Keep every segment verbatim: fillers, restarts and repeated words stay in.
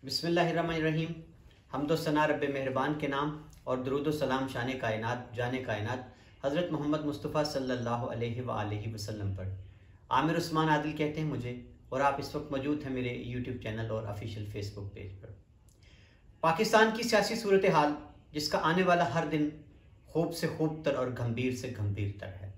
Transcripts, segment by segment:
बिस्मिल्लाहिर्रहमानिर्रहीम। हम्दो सना रब्बे मेहरबान के नाम और दरूद सलाम शान कायनात जाने कायनात हज़रत मोहम्मद मुस्तफ़ा सल्लल्लाहु अलैहि वआलिहि वसल्लम पर। आमिर उस्मान आदिल कहते हैं मुझे, और आप इस वक्त मौजूद हैं मेरे यूट्यूब चैनल और ऑफिशियल फेसबुक पेज पर। पाकिस्तान की सियासी सूरत हाल, जिसका आने वाला हर दिन खूब से खूब तर और गंभीर से गंभीर तर है।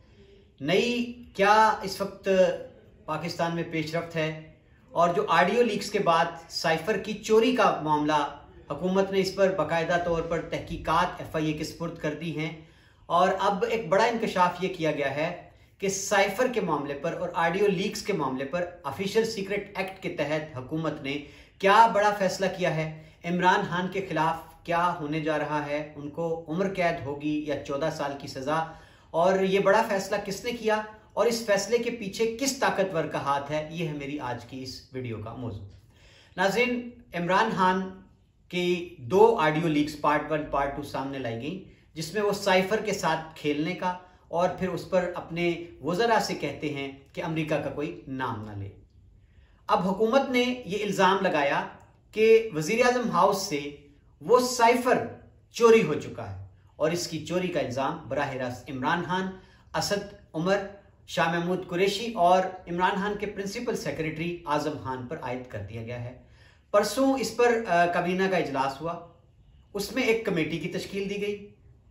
नई क्या इस वक्त पाकिस्तान में पेशरफ्त है, और जो ऑडियो लीक्स के बाद साइफर की चोरी का मामला, हुकूमत ने इस पर बाकायदा तौर पर तहकीकात एफ आई ए के सुपुर्द कर दी हैं। और अब एक बड़ा इंकशाफ ये किया गया है कि साइफर के मामले पर और ऑडियो लीक्स के मामले पर ऑफिशियल सीक्रेट एक्ट के तहत हुकूमत ने क्या बड़ा फैसला किया है। इमरान खान के खिलाफ क्या होने जा रहा है, उनको उम्र कैद होगी या चौदह साल की सजा, और ये बड़ा फैसला किसने किया और इस फैसले के पीछे किस ताकतवर का हाथ है, ये है मेरी आज की इस वीडियो का मौजू। नाज़रीन, इमरान खान की दो audio leaks part one part two सामने लाई गई, जिसमें वो साइफर के साथ खेलने का और फिर उस पर अपने वज़रा से कहते हैं कि अमेरिका का कोई नाम ना ले। अब हुकूमत ने ये इल्ज़ाम लगाया कि वज़ीर आज़म हाउस से वो साइफर चोरी हो चुका है, और इसकी चोरी का इल्ज़ाम बराह रास्त इमरान खान, असद उमर, शाह महमूद कुरैशी और इमरान खान के प्रिंसिपल सेक्रेटरी आजम खान पर आयद कर दिया गया है। परसों इस पर काबीना का इजलास हुआ, उसमें एक कमेटी की तश्कील दी गई,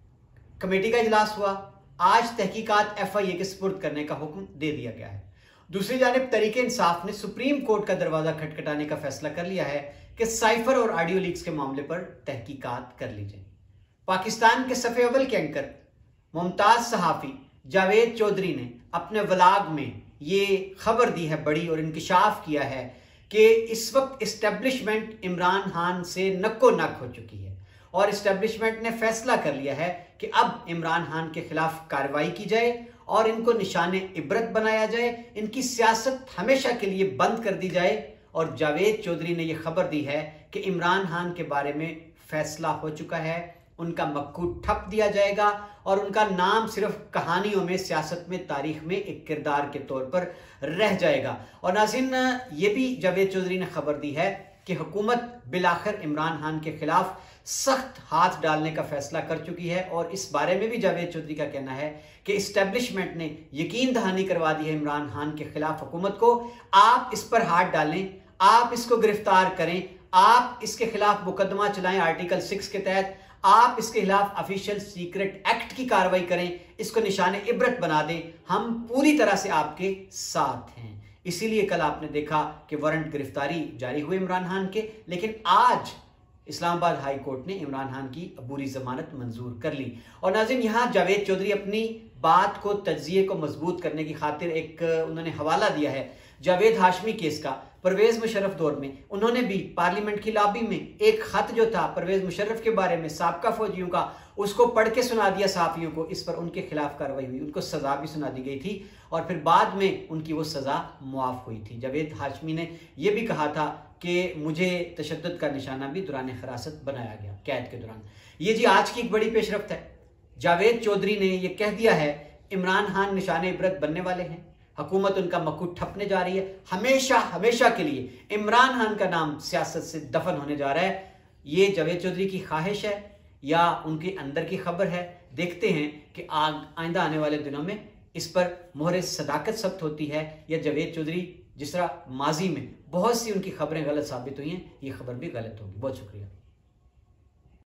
कमेटी का इजलास हुआ, आज तहकीकात एफ आई ए के सुपुर्द करने का हुक्म दे दिया गया है। दूसरी जानिब तहरीक इंसाफ ने सुप्रीम कोर्ट का दरवाजा खटखटाने का फैसला कर लिया है कि साइफर और ऑडियो लीक्स के मामले पर तहकीकात कर ली जाए। पाकिस्तान के सफ़े अव्वल के एंकर मुमताज सहाफ़ी जावेद चौधरी ने अपने व्लॉग में ये खबर दी है बड़ी, और इंकशाफ किया है कि इस वक्त इस्टेब्लिशमेंट इमरान खान से नक्को नक हो चुकी है, और इस्टेब्लिशमेंट ने फैसला कर लिया है कि अब इमरान खान के खिलाफ कार्रवाई की जाए और इनको निशाने इबरत बनाया जाए, इनकी सियासत हमेशा के लिए बंद कर दी जाए। और जावेद चौधरी ने यह खबर दी है कि इमरान खान के बारे में फैसला हो चुका है, उनका मक्कू ठप दिया जाएगा और उनका नाम सिर्फ कहानियों में, सियासत में, तारीख में एक किरदार के तौर पर रह जाएगा। और नाज़रीन, ये भी जावेद चौधरी ने खबर दी है कि हुकूमत बिलाखिर इमरान खान के खिलाफ सख्त हाथ डालने का फैसला कर चुकी है, और इस बारे में भी जावेद चौधरी का कहना है कि इस्टेब्लिशमेंट ने यकीन दहानी करवा दी है इमरान खान के खिलाफ हुकूमत को। आप इस पर हाथ डालें, आप इसको गिरफ्तार करें, आप इसके खिलाफ मुकदमा चलाएं आर्टिकल सिक्स के तहत, आप इसके खिलाफ ऑफिशियल सीक्रेट एक्ट की कार्रवाई करें, इसको निशाने इबरत बना दें, हम पूरी तरह से आपके साथ हैं। इसीलिए कल आपने देखा कि वारंट गिरफ्तारी जारी हुए इमरान खान के, लेकिन आज इस्लामाबाद हाई कोर्ट ने इमरान खान की अबूरी जमानत मंजूर कर ली। और नाज़रीन, यहाँ जावेद चौधरी अपनी बात को, तज्जिए को मजबूत करने की खातिर एक उन्होंने हवाला दिया है जावेद हाशमी केस का। परवेज मुशर्रफ दौर में उन्होंने भी पार्लियामेंट की लॉबी में एक खत जो था परवेज मुशर्रफ के बारे में, साबका फौजियों का, उसको पढ़ के सुना दिया सहाफियों को। इस पर उनके खिलाफ कार्रवाई हुई, उनको सजा भी सुना दी गई थी, और फिर बाद में उनकी वो सजा मुआफ हुई थी। जावेद हाशमी ने यह भी कहा था कि मुझे तशद्दुद का निशाना भी दौरान हिरासत बनाया गया, कैद के दौरान। ये जी आज की एक बड़ी पेशरफ्त है। जावेद चौधरी ने यह कह दिया है इमरान खान निशाने इबरत बनने वाले हैं, हुकूमत उनका मक्कू ठपने जा रही है, हमेशा हमेशा के लिए इमरान खान का नाम सियासत से दफन होने जा रहा है। ये जावेद चौधरी की ख्वाहिश है या उनके अंदर की खबर है, देखते हैं कि आइंदा आने वाले दिनों में इस पर मोहरे सदाकत सब्त होती है या जावेद चौधरी जिस तरह माजी में बहुत सी उनकी खबरें गलत साबित हुई हैं, ये खबर भी गलत होगी। बहुत शुक्रिया।